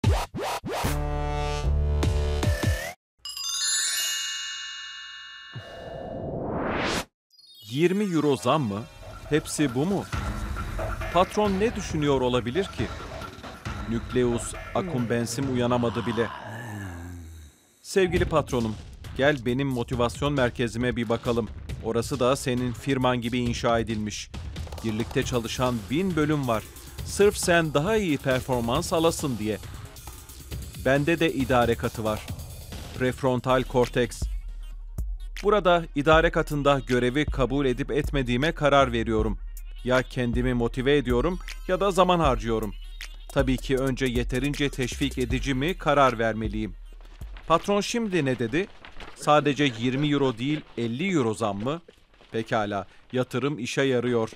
€20 zam mı? Hepsi bu mu? Patron ne düşünüyor olabilir ki? Nucleus accumbens'im uyanamadı bile. Sevgili patronum, gel benim motivasyon merkezime bir bakalım. Orası da senin firman gibi inşa edilmiş. Birlikte çalışan 1000 bölüm var. Sırf sen daha iyi performans alasın diye. Bende de idare katı var. Prefrontal korteks. Burada idare katında görevi kabul edip etmediğime karar veriyorum. Ya kendimi motive ediyorum ya da zaman harcıyorum. Tabii ki önce yeterince teşvik edici mi karar vermeliyim. Patron şimdi ne dedi? Sadece €20 değil €50 zam mı? Pekala, yatırım işe yarıyor.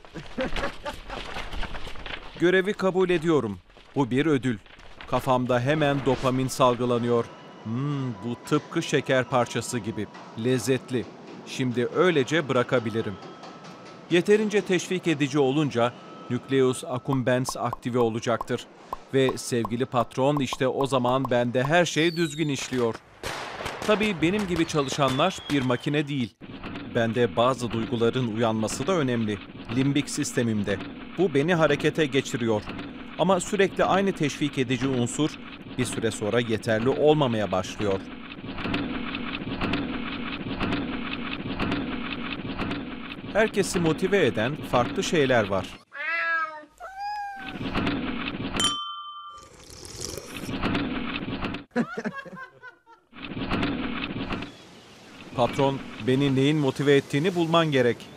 Görevi kabul ediyorum. Bu bir ödül. Kafamda hemen dopamin salgılanıyor. Bu tıpkı şeker parçası gibi. Lezzetli. Şimdi öylece bırakabilirim. Yeterince teşvik edici olunca Nucleus accumbens aktive olacaktır. Ve sevgili patron işte o zaman bende her şey düzgün işliyor. Tabii benim gibi çalışanlar bir makine değil. Bende bazı duyguların uyanması da önemli. Limbik sistemimde. Bu beni harekete geçiriyor. Ama sürekli aynı teşvik edici unsur bir süre sonra yeterli olmamaya başlıyor. Herkesi motive eden farklı şeyler var. Patron, beni neyin motive ettiğini bulman gerek.